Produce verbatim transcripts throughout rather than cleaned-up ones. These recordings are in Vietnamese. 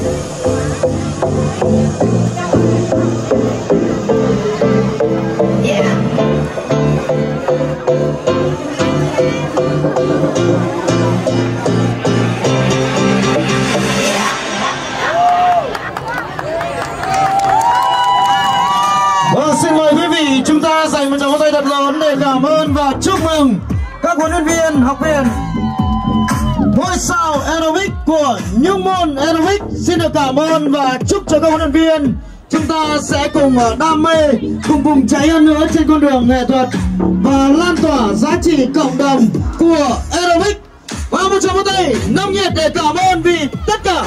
Chúng ta dành một tràng pháo tay thật lớn để cảm ơn và chúc mừng các huấn luyện viên, học viên ngôi sao aerobic của Nhung Môn Aerobic. Xin được cảm ơn và chúc cho các huấn luyện viên chúng ta sẽ cùng đam mê, cùng cùng cháy hơn nữa trên con đường nghệ thuật và lan tỏa giá trị cộng đồng của aerobic. Và một tràng pháo tay nồng nhiệt để cảm ơn vì tất cả.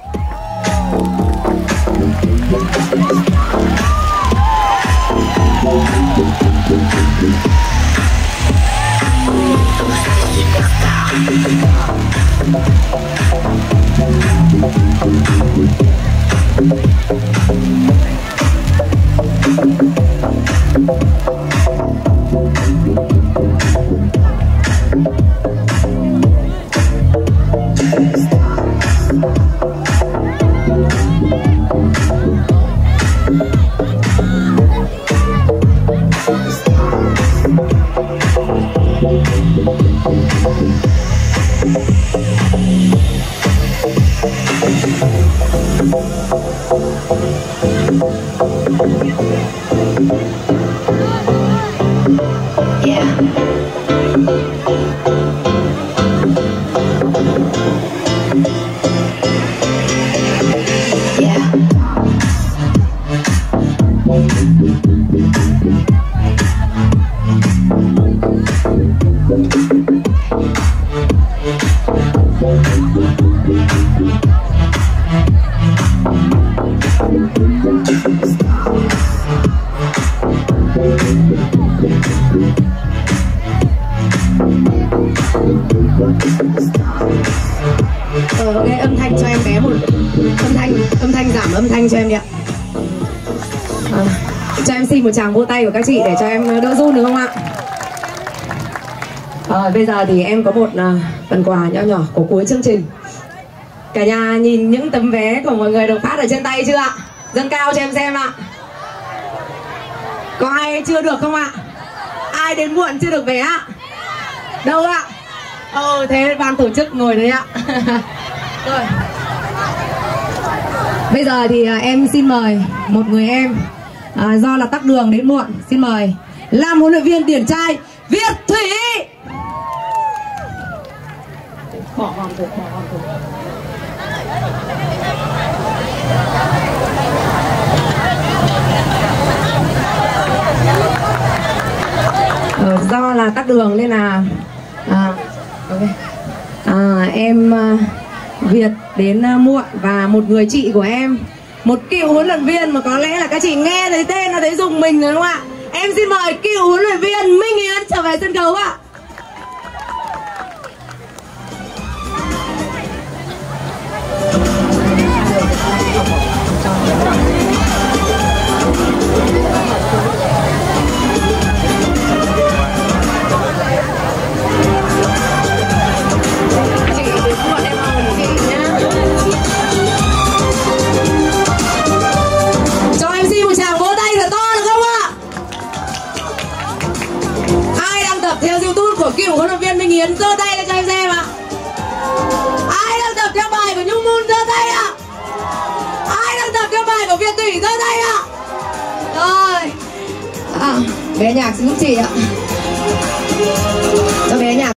Ờ, nghe âm thanh cho em bé một âm thanh âm thanh giảm âm thanh cho em đi ạ. À, cho em xin một tràng vỗ tay của các chị để cho em đỡ run được không ạ? À, bây giờ thì em có một uh, phần quà nhỏ nhỏ của cuối chương trình. Cả nhà nhìn những tấm vé của mọi người được phát ở trên tay chưa ạ? Dâng cao cho em xem ạ. Có ai chưa được không ạ? Ai đến muộn chưa được vé ạ? Đâu ạ? Ồ, thế ban tổ chức ngồi đấy ạ. Rồi. Bây giờ thì à, em xin mời một người em à, do là tắc đường đến muộn, xin mời làm huấn luyện viên điển trai Việt Thủy. Bỏ hòm rồi, bỏ hòm rồi. Ờ, do là tắc đường nên là à, okay. à, em à, Việt đến uh, muộn và một người chị của em, một cựu huấn luyện viên mà có lẽ là các chị nghe thấy tên là thấy dùng mình rồi đúng không ạ? Em xin mời cựu huấn luyện viên Minh Yến trở về sân khấu ạ. Cựu huấn luyện viên Minh Yến giơ tay lên cho em xem ạ. Ai đang tập theo bài của Nhung Moon giơ tay ạ. Ai đang tập theo bài của Việt Thủy giơ tay ạ. Rồi à, bé nhạc xin giúp chị ạ. Cho bé nhạc.